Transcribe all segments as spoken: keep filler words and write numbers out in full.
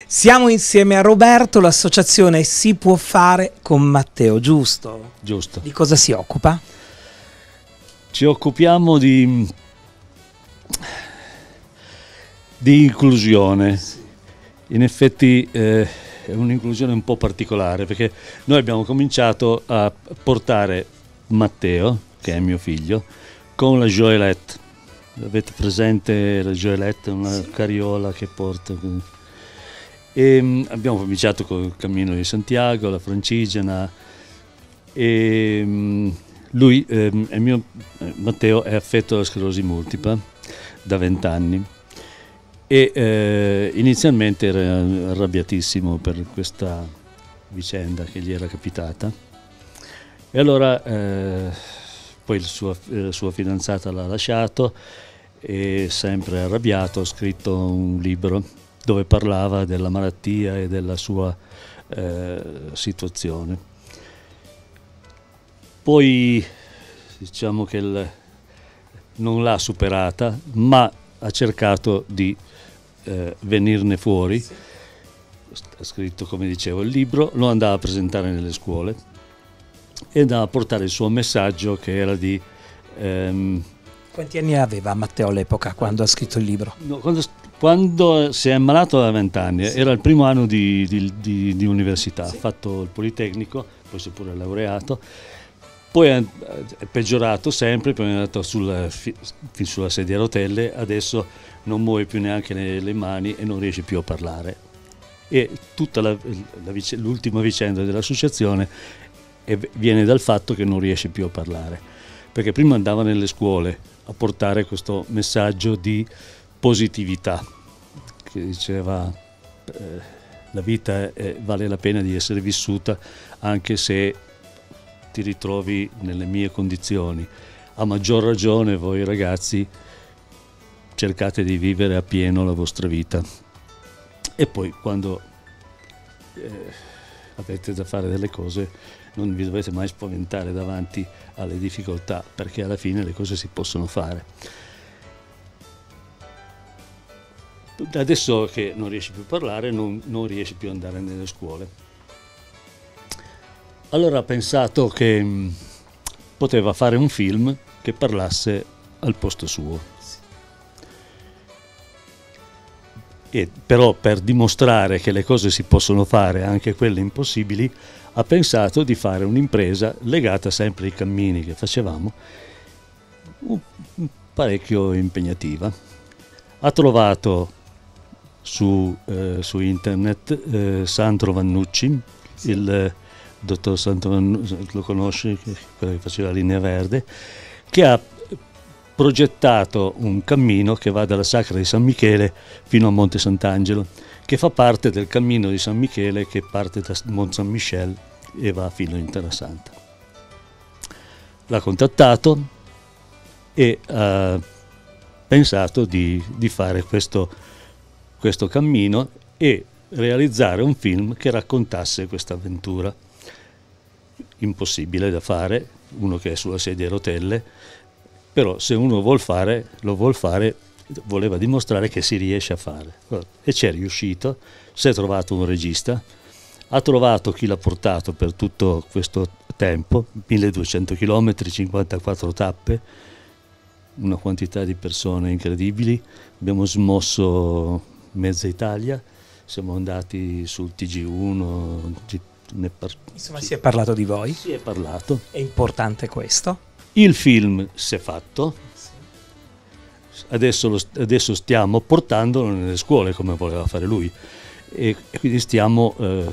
Siamo insieme a Roberto, l'associazione Si può fare con Matteo, giusto? Giusto. Di cosa si occupa? Ci occupiamo di, di inclusione. In effetti eh, è un'inclusione un po' particolare, perché noi abbiamo cominciato a portare Matteo, che è mio figlio, con la Joëlette. Avete presente la Joëlette? Una sì. carriola che porta... E abbiamo cominciato con il Cammino di Santiago, la Francigena, e lui, eh, è mio, Matteo, è affetto da sclerosi multipla da vent'anni e eh, inizialmente era arrabbiatissimo per questa vicenda che gli era capitata, e allora eh, poi il suo, la sua fidanzata l'ha lasciato e, sempre arrabbiato, ha scritto un libro dove parlava della malattia e della sua eh, situazione. Poi diciamo che il, non l'ha superata, ma ha cercato di eh, venirne fuori. Ha scritto, come dicevo, il libro, lo andava a presentare nelle scuole e andava a portare il suo messaggio, che era di... Ehm, Quanti anni aveva Matteo all'epoca quando ha scritto il libro? No, quando, quando si è ammalato a vent'anni, sì. Era il primo anno di, di, di, di università, sì. Ha fatto il Politecnico, poi si è pure laureato, poi è, è peggiorato sempre, poi è andato sul, fin sulla sedia a rotelle, adesso non muove più neanche le, le mani e non riesce più a parlare. E tutta la, la, l'ultima vicenda dell'associazione viene dal fatto che non riesce più a parlare, perché prima andava nelle scuole a portare questo messaggio di positività, che diceva eh, la vita è, vale la pena di essere vissuta anche se ti ritrovi nelle mie condizioni. A maggior ragione voi ragazzi cercate di vivere appieno la vostra vita. E poi quando eh, avete da fare delle cose non vi dovete mai spaventare davanti alle difficoltà, perché alla fine le cose si possono fare. Adesso che non riesce più a parlare, non, non riesce più ad andare nelle scuole. Allora ha pensato che mh, poteva fare un film che parlasse al posto suo. E però, per dimostrare che le cose si possono fare, anche quelle impossibili, ha pensato di fare un'impresa legata sempre ai cammini che facevamo, parecchio impegnativa. Ha trovato su, eh, su internet eh, Sandro Vannucci, sì. il eh, dottor Sandro Vannucci, lo conosce, quello che faceva Linea Verde, che ha progettato un cammino che va dalla Sacra di San Michele fino a Monte Sant'Angelo, che fa parte del cammino di San Michele che parte da Mont Saint-Michel e va fino in Terra Santa. L'ha contattato e ha pensato di, di fare questo, questo cammino e realizzare un film che raccontasse questa avventura. Impossibile da fare, uno che è sulla sedia a rotelle, però se uno vuol fare, lo vuol fare, voleva dimostrare che si riesce a fare. E ci è riuscito, si è trovato un regista, ha trovato chi l'ha portato per tutto questo tempo, milleduecento chilometri, cinquantaquattro tappe, una quantità di persone incredibili. Abbiamo smosso mezza Italia, siamo andati sul T G uno, ne par- insomma si è parlato di voi? Si è parlato. È importante questo? Il film si è fatto, adesso, lo, adesso stiamo portandolo nelle scuole come voleva fare lui, e, e quindi stiamo eh,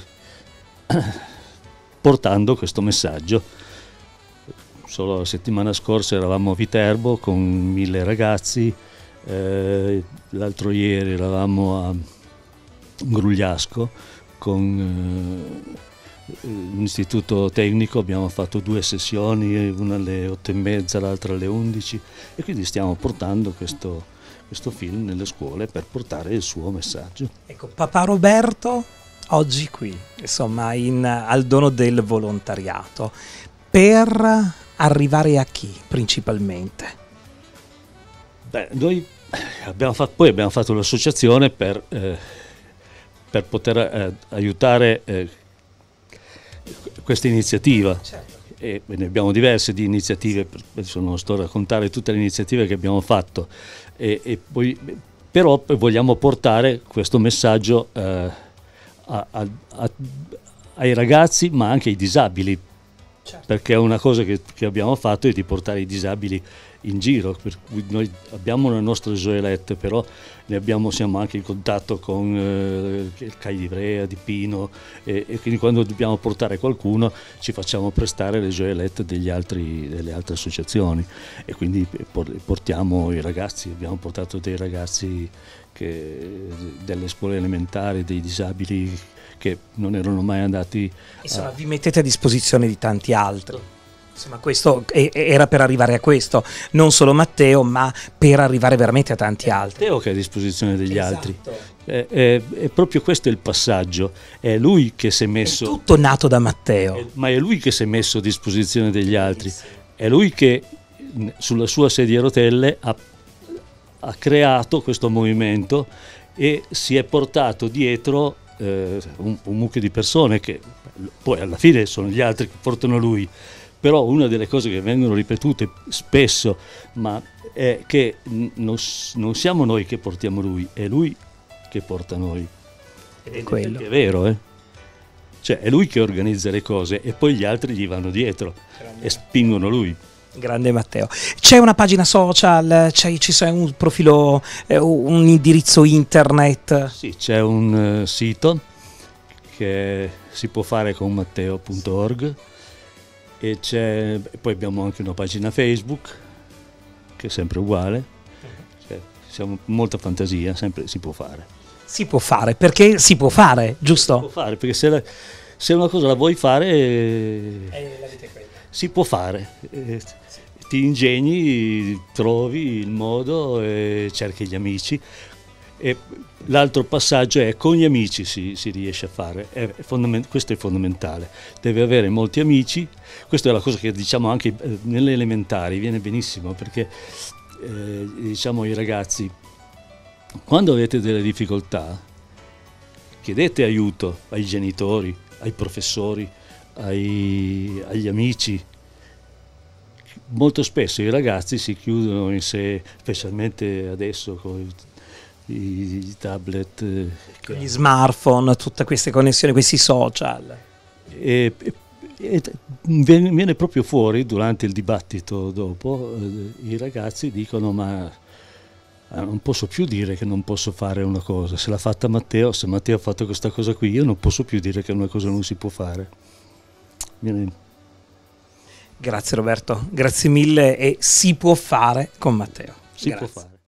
portando questo messaggio. Solo la settimana scorsa eravamo a Viterbo con mille ragazzi, eh, l'altro ieri eravamo a Grugliasco con... Eh, l'istituto tecnico, abbiamo fatto due sessioni, una alle otto e mezza, l'altra alle undici, e quindi stiamo portando questo, questo film nelle scuole per portare il suo messaggio. Ecco, papà Roberto oggi qui, insomma, in, al dono del volontariato, per arrivare a chi principalmente? Beh, noi abbiamo fatto, poi abbiamo fatto l'associazione per... Eh, per poter eh, aiutare eh, questa iniziativa. Certo. E ne abbiamo diverse di iniziative, adesso non sto a raccontare tutte le iniziative che abbiamo fatto, e, e poi, però vogliamo portare questo messaggio eh, a, a, a, ai ragazzi, ma anche ai disabili, certo. Perché una cosa che, che abbiamo fatto è di portare i disabili in giro, per cui noi abbiamo le nostre gioiellette, però ne abbiamo, siamo anche in contatto con eh, il C A I di Ivrea, di Pino, e, e quindi quando dobbiamo portare qualcuno ci facciamo prestare le gioiellette degli altri, delle altre associazioni, e quindi portiamo i ragazzi, abbiamo portato dei ragazzi che, delle scuole elementari, dei disabili che non erano mai andati. Insomma, a... vi mettete a disposizione di tanti altri. Insomma, questo era per arrivare a questo, non solo Matteo, ma per arrivare veramente a tanti altri. Matteo che è a disposizione degli esatto. altri. È, è, è proprio questo il passaggio. È lui che si è messo. È tutto nato da Matteo. È, ma è lui che si è messo a disposizione degli altri. È lui che sulla sua sedia a rotelle ha, ha creato questo movimento e si è portato dietro eh, un, un mucchio di persone che poi alla fine sono gli altri che portano lui. Però una delle cose che vengono ripetute spesso, ma è che non, non siamo noi che portiamo lui, è lui che porta noi. Ed è quello. È vero, eh? Cioè è lui che organizza le cose e poi gli altri gli vanno dietro e spingono lui. Grande Matteo. C'è una pagina social, c'è, c'è un profilo, eh, un indirizzo internet? Sì, c'è un uh, sito che si può fare con matteo punto org. E c'è, poi abbiamo anche una pagina Facebook che è sempre uguale, cioè, siamo molta fantasia, sempre si può fare. Si può fare, perché si può fare, giusto? Si può fare, perché se, la, se una cosa la vuoi fare, eh, la vita è quella. Si può fare, eh, ti ingegni, trovi il modo, eh, cerchi gli amici. E l'altro passaggio è con gli amici si, si riesce a fare, è fondament- questo è fondamentale, deve avere molti amici, questa è la cosa che diciamo anche nelle elementari, viene benissimo perché eh, diciamo ai ragazzi, quando avete delle difficoltà chiedete aiuto ai genitori, ai professori, ai, agli amici. Molto spesso i ragazzi si chiudono in sé, specialmente adesso con i, i tablet, eh, con gli smartphone, tutte queste connessioni, questi social. E, e, e viene proprio fuori durante il dibattito dopo, eh, i ragazzi dicono ma eh, non posso più dire che non posso fare una cosa, se l'ha fatta Matteo, se Matteo ha fatto questa cosa qui, io non posso più dire che una cosa non si può fare. Viene... Grazie Roberto, grazie mille e si può fare con Matteo. Si Grazie. può fare.